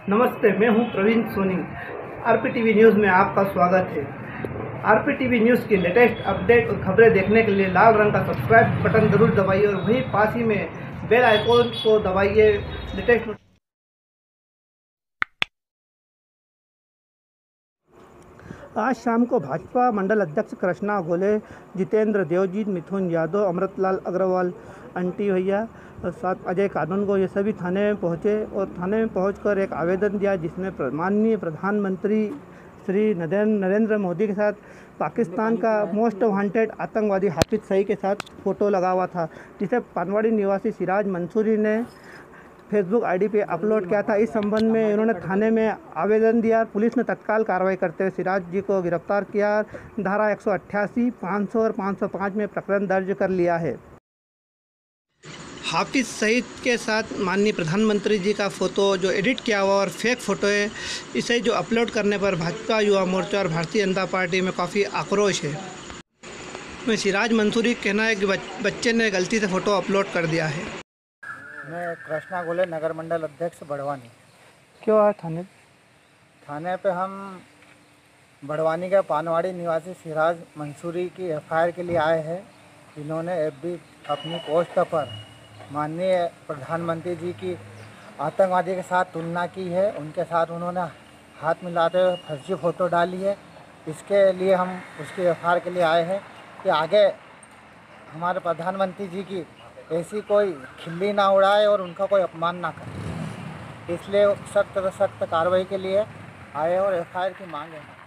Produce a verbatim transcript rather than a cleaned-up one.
नमस्ते, मैं हूं प्रवीण सोनी। आरपीटीवी न्यूज़ में आपका स्वागत है। आरपीटीवी न्यूज़ की लेटेस्ट अपडेट और खबरें देखने के लिए लाल रंग का सब्सक्राइब बटन जरूर दबाइए और वहीं पास ही में बेल आइकॉन को दबाइए। लेटेस्ट आज शाम को भाजपा मंडल अध्यक्ष कृष्णा गोले, जितेंद्र देवजीत, मिथुन यादव, अमृतलाल अग्रवाल, अंटी भैया और साथ अजय कानूनगो, ये सभी थाने में पहुंचे और थाने में पहुंचकर एक आवेदन दिया जिसमें माननीय प्रधानमंत्री श्री नरेंद्र मोदी के साथ पाकिस्तान का मोस्ट वांटेड आतंकवादी हाफिज सईद के साथ फ़ोटो लगा हुआ था, जिसे पानवाड़ी निवासी सिराज मंसूरी ने फेसबुक आईडी पे अपलोड किया था। इस संबंध में इन्होंने थाने में आवेदन दिया। पुलिस ने तत्काल कार्रवाई करते हुए सिराज जी को गिरफ्तार किया। धारा एक सौ अट्ठासी, पाँच सौ और पाँच सौ पाँच में प्रकरण दर्ज कर लिया है। हाफिज सईद के साथ माननीय प्रधानमंत्री जी का फ़ोटो जो एडिट किया हुआ और फेक फ़ोटो है, इसे जो अपलोड करने पर भाजपा युवा मोर्चा और भारतीय जनता पार्टी में काफ़ी आक्रोश है। मैं सिराज मंसूरी कहना है कि बच्चे ने गलती से फ़ोटो अपलोड कर दिया है। मैं कृष्णा गोले, नगर मंडल अध्यक्ष बड़वानी। क्यों आए थाने? थाने पे हम बड़वानी के पानवाड़ी निवासी सिराज मंसूरी की एफआईआर के लिए आए हैं। इन्होंने एफबी अपनी पोस्ट पर माननीय प्रधानमंत्री जी की आतंकवादी के साथ तुलना की है। उनके साथ उन्होंने हाथ मिलाते हुए फर्जी फ़ोटो डाली है। इसके लिए हम उसकी एफआईआर के लिए आए हैं कि आगे हमारे प्रधानमंत्री जी की ऐसी कोई खिल्ली ना उड़ाए और उनका कोई अपमान ना करे। इसलिए सख्त से सख्त कार्रवाई के लिए आए और एफआईआर की मांग है।